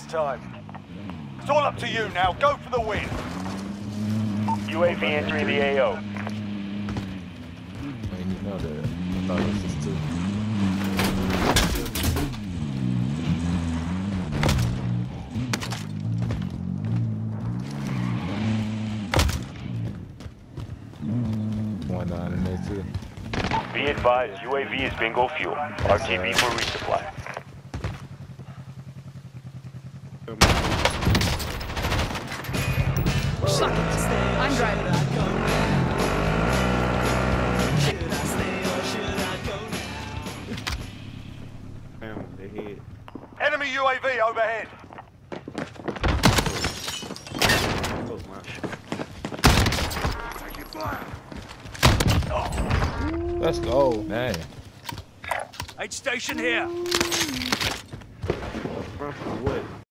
time. It's all up to you now. Go for the win. UAV entering the AO. I didn't know that. I thought this was too. One down in there too. Be advised, UAV is bingo fuel. RTB for resupply. Suck it. I'm driving. Damn, they hit. Enemy UAV overhead. Close my shit. Let's go. Dang. Aid station here. Run for what?